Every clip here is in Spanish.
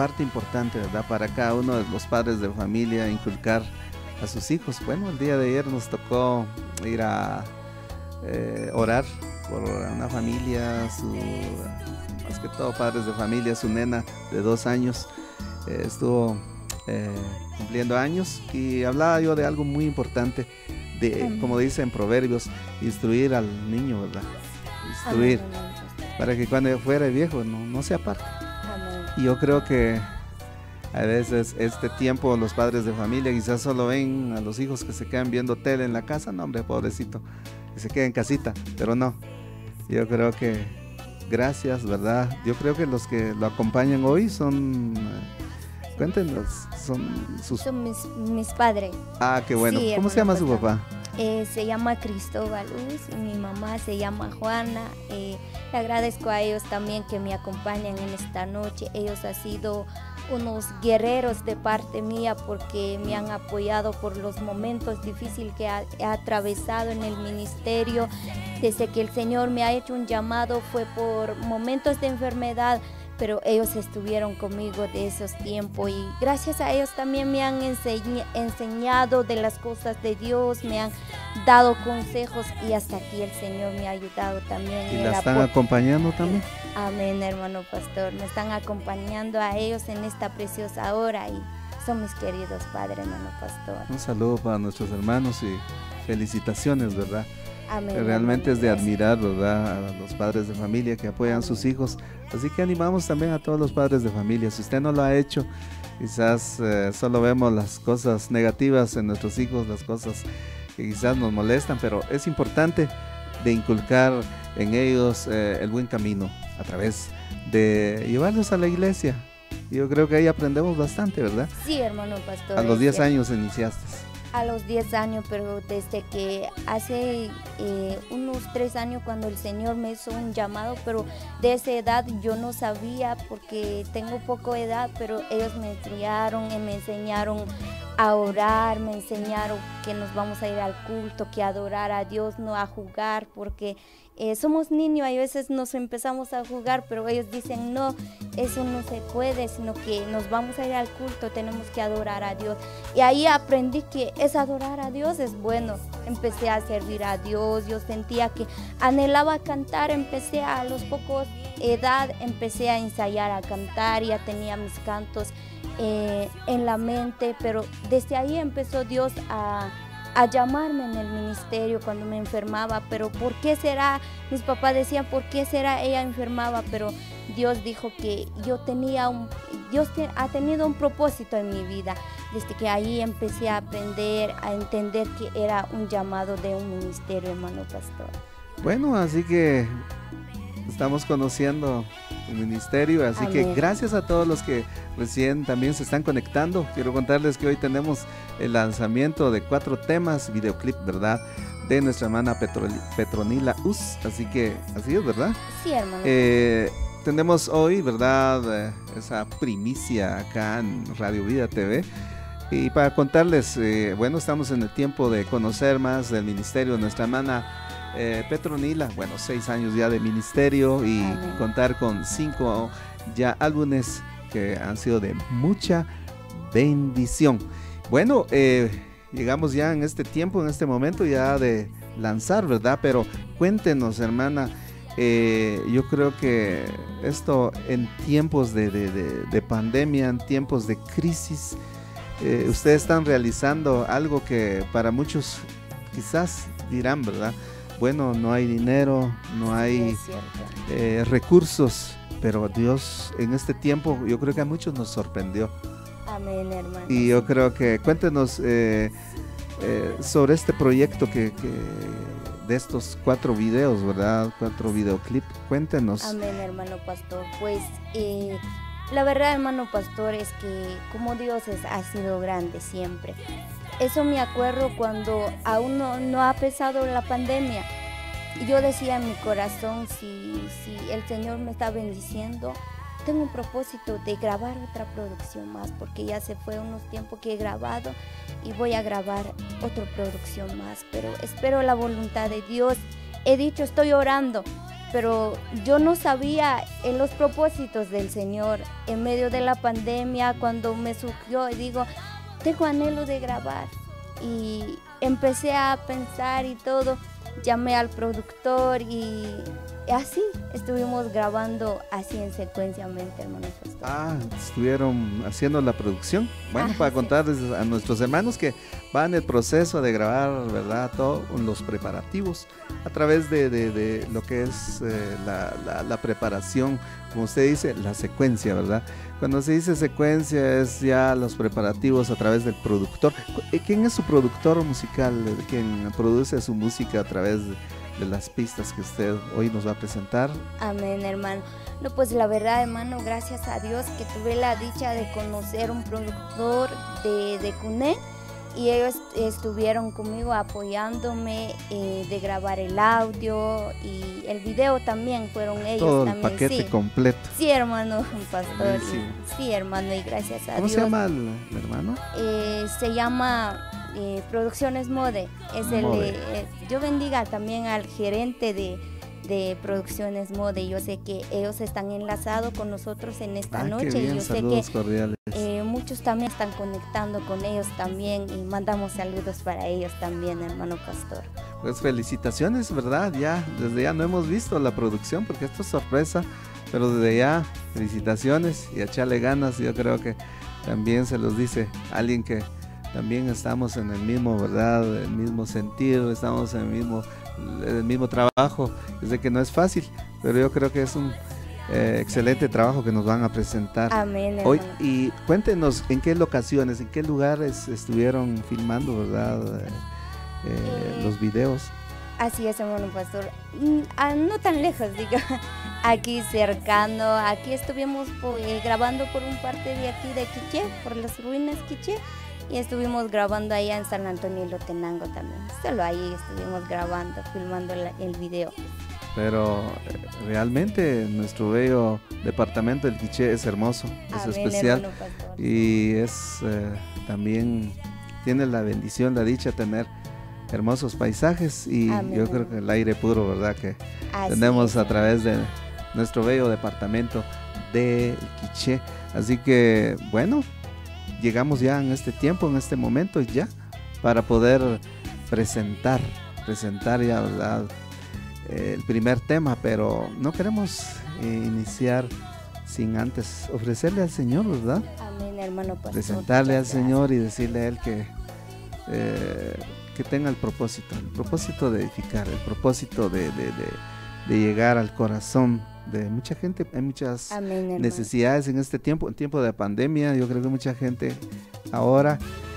parte importante, ¿verdad? Para cada uno de los padres de familia inculcar a sus hijos. Bueno, el día de ayer nos tocó ir a orar por una familia, más que todo padres de familia, su nena de 2 años estuvo cumpliendo años, y hablaba yo de algo muy importante, de, como dice en Proverbios, instruir al niño, ¿verdad? Instruir, para que cuando fuera viejo no se aparte. Y yo creo que a veces este tiempo los padres de familia quizás solo ven a los hijos que se quedan viendo tele en la casa. No, hombre, pobrecito, que se quede en casita, pero no. Yo creo que gracias, ¿verdad? Yo creo que los que lo acompañan hoy son, cuéntenos, son mis padres. Ah, qué bueno. Sí, ¿cómo se llama su papá? Se llama Cristóbal Luz, y mi mamá se llama Juana. Le agradezco a ellos también que me acompañan en esta noche. Ellos han sido unos guerreros de parte mía, porque me han apoyado por los momentos difíciles que he atravesado en el ministerio. Desde que el Señor me ha hecho un llamado fue por momentos de enfermedad, pero ellos estuvieron conmigo de esos tiempos, y gracias a ellos también me han enseñado de las cosas de Dios, me han dado consejos, y hasta aquí el Señor me ha ayudado también. ¿Y la están acompañando también? Amén, hermano pastor, me están acompañando a ellos en esta preciosa hora, y son mis queridos padres, hermano pastor. Un saludo para nuestros hermanos y felicitaciones, ¿verdad? Amén, realmente amén, es de admirar, ¿verdad?, a los padres de familia que apoyan a sus hijos. Así que animamos también a todos los padres de familia. Si usted no lo ha hecho, quizás solo vemos las cosas negativas en nuestros hijos, las cosas que quizás nos molestan, pero es importante de inculcar en ellos el buen camino a través de llevarlos a la iglesia. Yo creo que ahí aprendemos bastante, ¿verdad? Sí, hermano pastor. A los 10 años iniciaste. A los 10 años, pero desde que hace unos 3 años cuando el Señor me hizo un llamado, pero de esa edad yo no sabía porque tengo poco edad, pero ellos me criaron y me enseñaron a orar, me enseñaron que nos vamos a ir al culto, que adorar a Dios, no a jugar, porque somos niños y a veces nos empezamos a jugar, pero ellos dicen no, eso no se puede, sino que nos vamos a ir al culto, tenemos que adorar a Dios. Y ahí aprendí que es adorar a Dios, es bueno. Empecé a servir a Dios, yo sentía que anhelaba cantar, empecé a los pocos edad, empecé a ensayar a cantar, ya tenía mis cantos en la mente, pero desde ahí empezó Dios a llamarme en el ministerio cuando me enfermaba. Pero ¿por qué será? Mis papás decían, ¿por qué será ella enfermaba? Pero Dios dijo que Dios ha tenido un propósito en mi vida. Desde que ahí empecé a aprender, a entender que era un llamado de un ministerio, hermano pastor. Bueno, así que estamos conociendo el ministerio, así Amén. Que gracias a todos los que recién también se están conectando. Quiero contarles que hoy tenemos el lanzamiento de 4 temas, videoclip, ¿verdad?, de nuestra hermana Petronila Us, así que así es, ¿verdad? Sí, hermano. Tenemos hoy, ¿verdad?, esa primicia acá en Radio Vida TV. Y para contarles, bueno, estamos en el tiempo de conocer más del ministerio de nuestra hermana Petronila. Bueno, 6 años ya de ministerio y Amén. Contar con 5 ya álbumes que han sido de mucha bendición. Bueno, llegamos ya en este tiempo, en este momento ya de lanzar, ¿verdad? Pero cuéntenos, hermana, yo creo que esto en tiempos de pandemia, en tiempos de crisis, ustedes están realizando algo que para muchos quizás dirán, ¿verdad? Bueno, no hay dinero, no hay recursos, pero Dios en este tiempo yo creo que a muchos nos sorprendió. Amén, hermano. Y yo creo que cuéntenos sobre este proyecto que de estos 4 videos, ¿verdad? 4 videoclips, cuéntenos. Amén, hermano pastor. Pues la verdad, hermano pastor, es que como Dios ha sido grande siempre. Eso me acuerdo cuando aún no ha pesado la pandemia. Yo decía en mi corazón, si el Señor me está bendiciendo, tengo un propósito de grabar otra producción más, porque ya se fue unos tiempos que he grabado y voy a grabar otra producción más, pero espero la voluntad de Dios. He dicho, estoy orando, pero yo no sabía en los propósitos del Señor. En medio de la pandemia, cuando me surgió, digo, tengo anhelo de grabar. Y empecé a pensar y todo, llamé al productor y así estuvimos grabando así en secuenciamente, hermano pastor. Estuvieron haciendo la producción. Bueno, para contarles a nuestros hermanos que van en el proceso de grabar, ¿verdad? Todos los preparativos a través de lo que es la preparación, como usted dice, la secuencia, ¿verdad? Cuando se dice secuencia es ya los preparativos a través del productor. ¿Quién es su productor musical? ¿Quién produce su música a través de las pistas que usted hoy nos va a presentar? Amén, hermano. No, pues la verdad, hermano, gracias a Dios que tuve la dicha de conocer un productor de Cuné, y ellos estuvieron conmigo apoyándome de grabar el audio y el video también, fueron ellos todo también. El paquete completo. Sí, hermano pastor. Sí, hermano, y gracias a Dios. ¿Cómo se llama el hermano? Se llama Producciones Mode. Yo bendiga también al gerente de Producciones Mode. Yo sé que ellos están enlazados con nosotros en esta noche. Qué bien, yo saludos sé que cordiales. Muchos también están conectando con ellos también, y mandamos saludos para ellos también, hermano pastor. Pues felicitaciones, ¿verdad? Desde ya no hemos visto la producción porque esto es sorpresa, pero desde ya felicitaciones y echarle ganas. Yo creo que también se los dice alguien que también estamos en el mismo, ¿verdad? El mismo sentir, estamos en el mismo trabajo. Yo sé que no es fácil, pero yo creo que es un excelente trabajo que nos van a presentar. Amén, hoy. Y cuéntenos en qué locaciones, en qué lugares estuvieron filmando, ¿verdad? Los videos. Así es, hermano pastor. No tan lejos, digo, aquí cercano. Aquí estuvimos grabando por un parte de aquí de Quiché, por las ruinas Quiché. Y estuvimos grabando allá en San Antonio y Lotenango también. Solo ahí estuvimos grabando, filmando el video. Pero realmente nuestro bello departamento del Quiché es hermoso, es especial. Y es también tiene la bendición, la dicha de tener hermosos paisajes. Y yo creo que el aire puro, ¿verdad? Que tenemos a través de nuestro bello departamento del Quiché. Así que, bueno, llegamos ya en este tiempo, en este momento ya, para poder presentar ya, ¿verdad? El primer tema, pero no queremos iniciar sin antes ofrecerle al Señor, ¿verdad? Amén, hermano pastor. Presentarle al Señor y decirle a Él que tenga el propósito de edificar, el propósito de llegar al corazón de mucha gente. Hay muchas necesidades en este tiempo, en tiempo de pandemia. Yo creo que mucha gente ahora,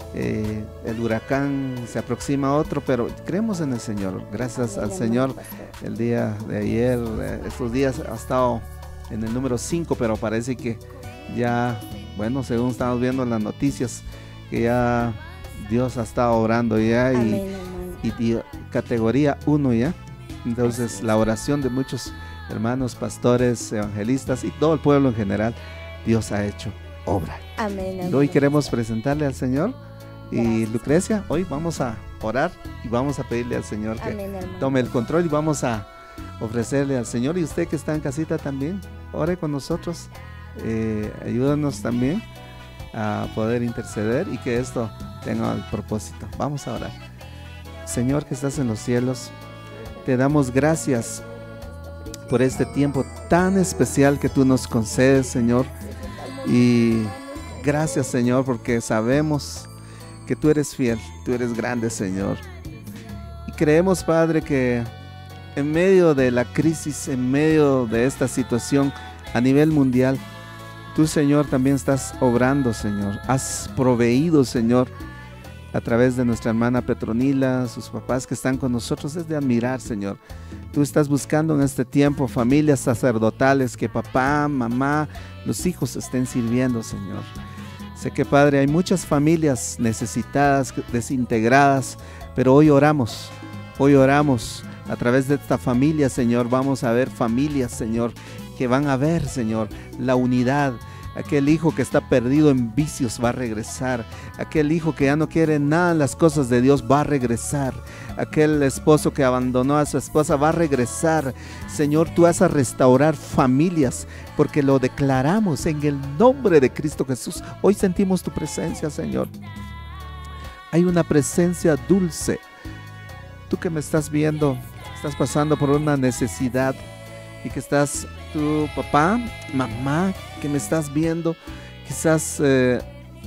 el huracán se aproxima a otro, pero creemos en el Señor. Gracias al Señor, el día de ayer, estos días ha estado en el número 5, pero parece que ya, bueno, según estamos viendo en las noticias, que ya Dios ha estado obrando ya y categoría 1 ya. Entonces la oración de muchos hermanos, pastores, evangelistas y todo el pueblo en general, Dios ha hecho obra. Amén. Hoy queremos presentarle al Señor. Y Lucrecia, hoy vamos a orar y vamos a pedirle al Señor que tome el control, y vamos a ofrecerle al Señor. Y usted que está en casita también, ore con nosotros, ayúdanos también a poder interceder y que esto tenga el propósito. Vamos a orar. Señor que estás en los cielos, te damos gracias por este tiempo tan especial que tú nos concedes, Señor. Y gracias, Señor, porque sabemos que tú eres fiel, tú eres grande, Señor. Y creemos, Padre, que en medio de la crisis, en medio de esta situación a nivel mundial, tú, Señor, también estás obrando, Señor. Has proveído, Señor, a través de nuestra hermana Petronila, sus papás que están con nosotros. Es de admirar, Señor. Tú estás buscando en este tiempo familias sacerdotales, que papá, mamá, los hijos estén sirviendo, Señor. Sé que, Padre, hay muchas familias necesitadas, desintegradas, pero hoy oramos a través de esta familia, Señor. Vamos a ver familias, Señor, que van a ver, Señor, la unidad. Aquel hijo que está perdido en vicios va a regresar. Aquel hijo que ya no quiere nada en las cosas de Dios va a regresar. Aquel esposo que abandonó a su esposa va a regresar. Señor, tú vas a restaurar familias, porque lo declaramos en el nombre de Cristo Jesús. Hoy sentimos tu presencia, Señor. Hay una presencia dulce. Tú que me estás viendo, estás pasando por una necesidad, y que estás, tu papá, mamá, que me estás viendo, quizás en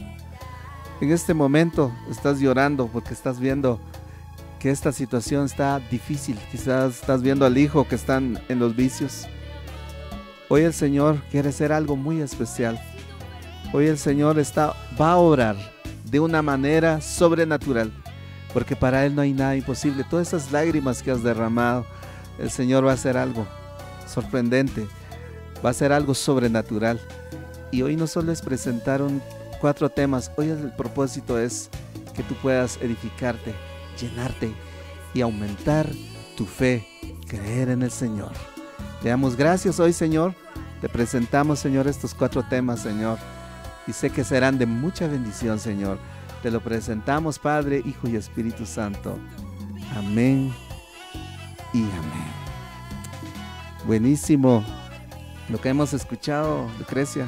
este momento estás llorando porque estás viendo que esta situación está difícil. Quizás estás viendo al hijo que están en los vicios. Hoy el Señor quiere hacer algo muy especial. Hoy el Señor va a obrar de una manera sobrenatural, porque para Él no hay nada imposible. Todas esas lágrimas que has derramado, el Señor va a hacer algo sorprendente, va a ser algo sobrenatural. Y hoy no solo es presentar 4 temas, hoy el propósito es que tú puedas edificarte, llenarte y aumentar tu fe, creer en el Señor. Le damos gracias hoy, Señor. Te presentamos, Señor, estos 4 temas, Señor, y sé que serán de mucha bendición, Señor. Te lo presentamos, Padre, Hijo y Espíritu Santo. Amén y amén. Buenísimo lo que hemos escuchado, Lucrecia.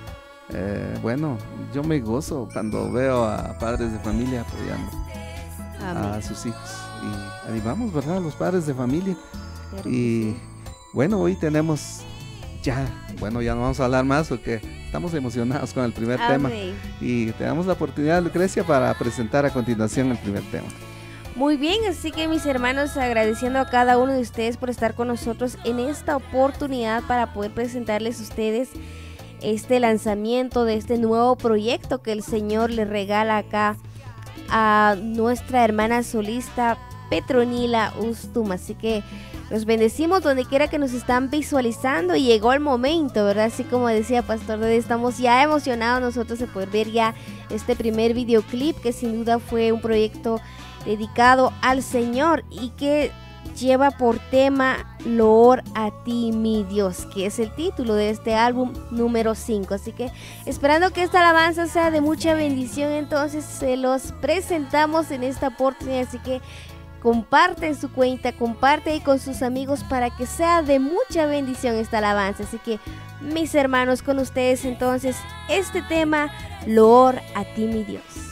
Bueno, yo me gozo cuando veo a padres de familia apoyando a sus hijos, y animamos, ¿verdad?, a los padres de familia. Y bueno, hoy tenemos ya no vamos a hablar más porque estamos emocionados con el primer tema, y tenemos la oportunidad, Lucrecia, para presentar a continuación el primer tema. Muy bien, así que mis hermanos, agradeciendo a cada uno de ustedes por estar con nosotros en esta oportunidad para poder presentarles a ustedes este lanzamiento de este nuevo proyecto que el Señor le regala acá a nuestra hermana solista Petronila Ustum. Así que los bendecimos donde quiera que nos están visualizando, y llegó el momento, ¿verdad? Así como decía Pastor Dede, estamos ya emocionados nosotros de poder ver ya este primer videoclip, que sin duda fue un proyecto dedicado al Señor y que lleva por tema Loor a ti, mi Dios, que es el título de este álbum número 5. Así que esperando que esta alabanza sea de mucha bendición, entonces se los presentamos en esta oportunidad. Así que comparte en su cuenta, comparte ahí con sus amigos para que sea de mucha bendición esta alabanza. Así que mis hermanos, con ustedes entonces este tema, Loor a ti, mi Dios.